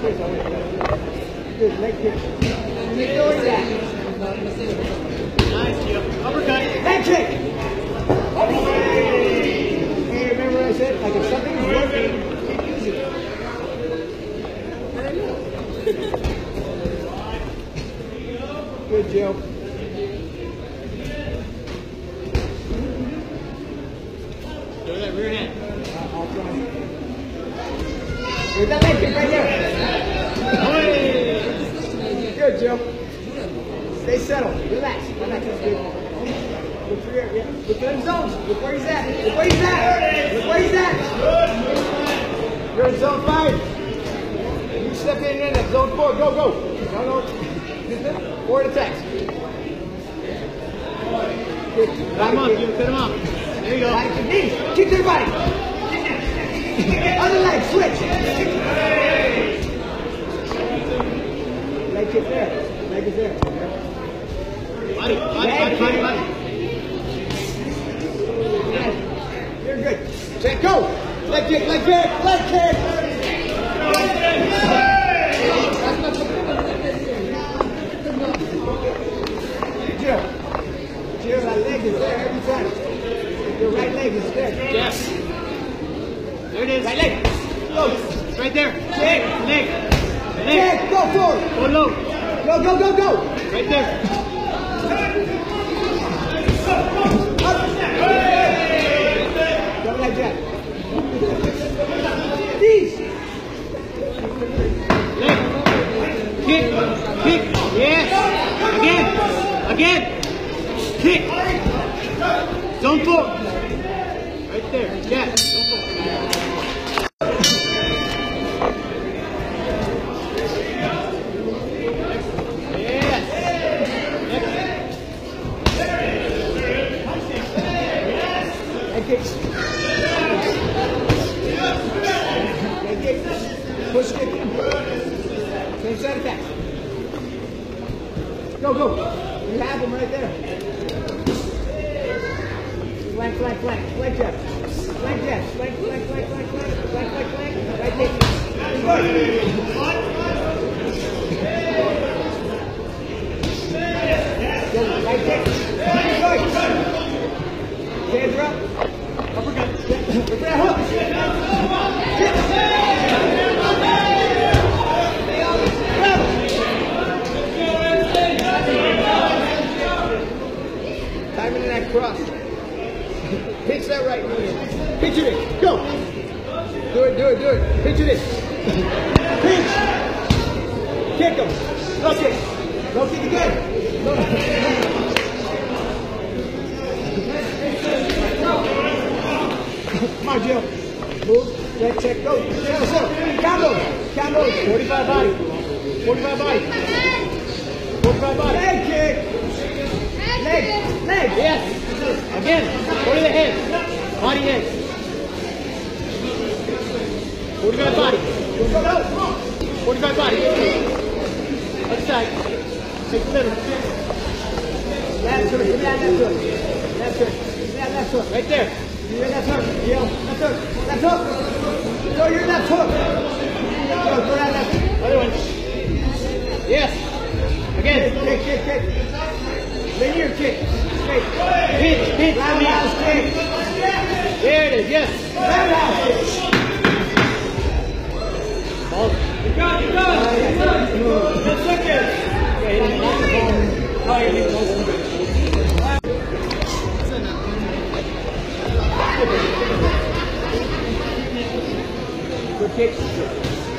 Good leg kick. Ignore that. Nice, Gio. Uppercut. Leg kick. Hey, remember what I said? Like if something's working, keep using it. Good, Joe. Go to that rear hand. I'll try. With that leg kick right there. Good, Joe. Stay settled. Relax. Relax. That's good. Look for your, yeah. Look for them zones. Look where he's at. Look where he's at. Look where he's at. You're in zone 5. You step in and in. Zone 4. Go, go. No. Forward attacks. Good. Cut him up, Gio. Cut him up. There you go. Knees. Kick to the body. Other leg. Switch. Leg kick there. Leg is there. Body. You're good. Check, go. Leg kick. Jill, that leg is there every time. Your right leg is there. Yes. There it is. Right leg. Go. It's right there. Kick. Leg. Kick. Go forward. Go low. Go. Right there. Don't like that. Knees. Leg. Kick. Yes. Again. Kick. Zone 4. Right there. Yeah. Zone 4. Push kick. Same side attack. Go. You have him right there. Flank. Flank jab. Right kick. Good. Go, right kick. Good. Hands are up. Uppercut. Look for that hook. Timing that cross. Pitch that right knee. Pitch it in. Go. Do it. Pitch it in. Pitch. Kick him. Low kick. Low kick again. Come on, Jill. Move. Check. Go. Settle. Count those. 45 body. 45 body. Leg kick. Leg. Yes. Again. Go to the head. Body head. 45 body. 45 body. Other side. Take the middle. Left hook. Give me that left hook. Left hook. Right there. Give me that left hook. Jill. Left hook. Go your left hook. Go that left hook. Other one. Yes. Again. Kick. Linear kick. Straight. Pitch. Roundhouse kick. There it is. Yes. Roundhouse kick. Ball. You got it. That's okay. Good kick.